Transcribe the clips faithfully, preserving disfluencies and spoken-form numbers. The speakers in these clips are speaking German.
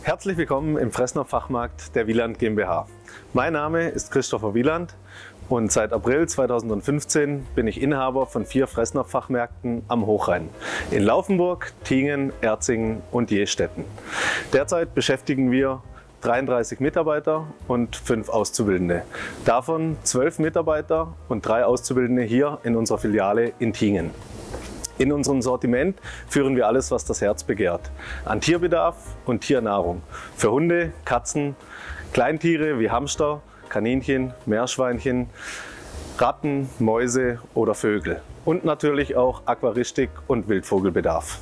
Herzlich willkommen im Fressnapf Fachmarkt der Wieland GmbH. Mein Name ist Christopher Wieland und seit April zweitausendfünfzehn bin ich Inhaber von vier Fressnapf Fachmärkten am Hochrhein in Laufenburg, Tingen, Erzingen und Jestetten. Derzeit beschäftigen wir dreiunddreißig Mitarbeiter und fünf Auszubildende. Davon zwölf Mitarbeiter und drei Auszubildende hier in unserer Filiale in Tingen. In unserem Sortiment führen wir alles, was das Herz begehrt, an Tierbedarf und Tiernahrung. Für Hunde, Katzen, Kleintiere wie Hamster, Kaninchen, Meerschweinchen, Ratten, Mäuse oder Vögel. Und natürlich auch Aquaristik und Wildvogelbedarf.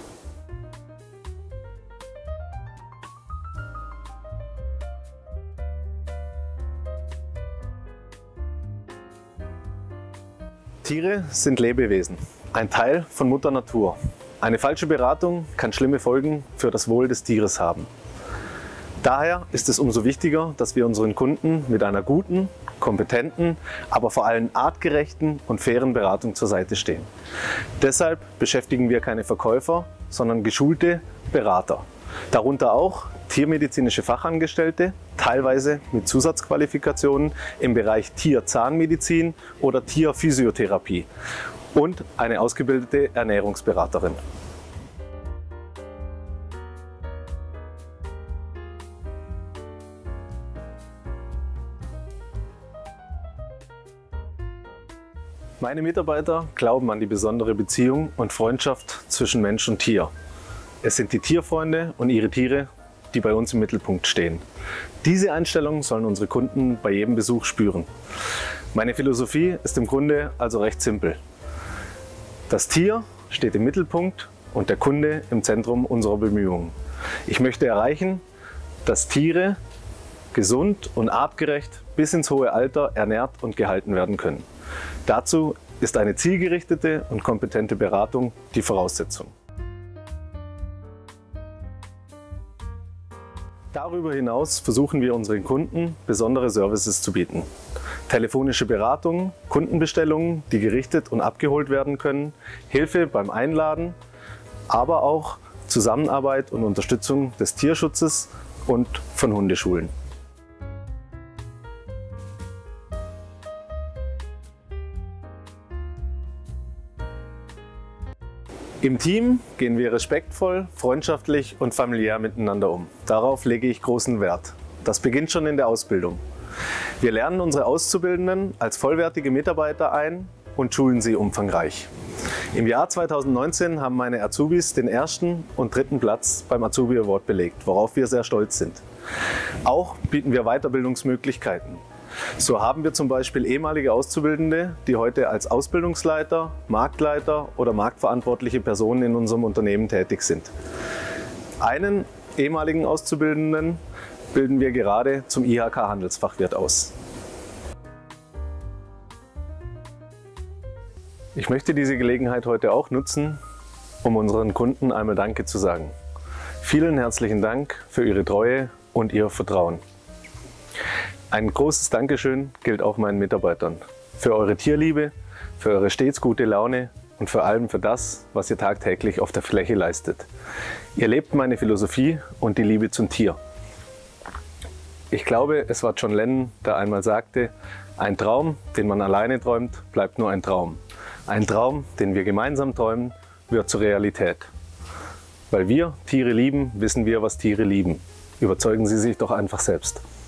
Tiere sind Lebewesen, ein Teil von Mutter Natur. Eine falsche Beratung kann schlimme Folgen für das Wohl des Tieres haben. Daher ist es umso wichtiger, dass wir unseren Kunden mit einer guten, kompetenten, aber vor allem artgerechten und fairen Beratung zur Seite stehen. Deshalb beschäftigen wir keine Verkäufer, sondern geschulte Berater. Darunter auch tiermedizinische Fachangestellte, teilweise mit Zusatzqualifikationen im Bereich Tierzahnmedizin oder Tierphysiotherapie und eine ausgebildete Ernährungsberaterin. Meine Mitarbeiter glauben an die besondere Beziehung und Freundschaft zwischen Mensch und Tier. Es sind die Tierfreunde und ihre Tiere, die bei uns im Mittelpunkt stehen. Diese Einstellung sollen unsere Kunden bei jedem Besuch spüren. Meine Philosophie ist im Grunde also recht simpel. Das Tier steht im Mittelpunkt und der Kunde im Zentrum unserer Bemühungen. Ich möchte erreichen, dass Tiere gesund und artgerecht bis ins hohe Alter ernährt und gehalten werden können. Dazu ist eine zielgerichtete und kompetente Beratung die Voraussetzung. Darüber hinaus versuchen wir unseren Kunden besondere Services zu bieten. Telefonische Beratung, Kundenbestellungen, die gerichtet und abgeholt werden können, Hilfe beim Einladen, aber auch Zusammenarbeit und Unterstützung des Tierschutzes und von Hundeschulen. Im Team gehen wir respektvoll, freundschaftlich und familiär miteinander um. Darauf lege ich großen Wert. Das beginnt schon in der Ausbildung. Wir lernen unsere Auszubildenden als vollwertige Mitarbeiter ein und schulen sie umfangreich. Im Jahr zweitausendneunzehn haben meine Azubis den ersten und dritten Platz beim Azubi Award belegt, worauf wir sehr stolz sind. Auch bieten wir Weiterbildungsmöglichkeiten. So haben wir zum Beispiel ehemalige Auszubildende, die heute als Ausbildungsleiter, Marktleiter oder marktverantwortliche Personen in unserem Unternehmen tätig sind. Einen ehemaligen Auszubildenden bilden wir gerade zum I H K-Handelsfachwirt aus. Ich möchte diese Gelegenheit heute auch nutzen, um unseren Kunden einmal Danke zu sagen. Vielen herzlichen Dank für Ihre Treue und Ihr Vertrauen. Ein großes Dankeschön gilt auch meinen Mitarbeitern für eure Tierliebe, für eure stets gute Laune und vor allem für das, was ihr tagtäglich auf der Fläche leistet. Ihr lebt meine Philosophie und die Liebe zum Tier. Ich glaube, es war John Lennon, der einmal sagte, ein Traum, den man alleine träumt, bleibt nur ein Traum. Ein Traum, den wir gemeinsam träumen, wird zur Realität. Weil wir Tiere lieben, wissen wir, was Tiere lieben. Überzeugen Sie sich doch einfach selbst.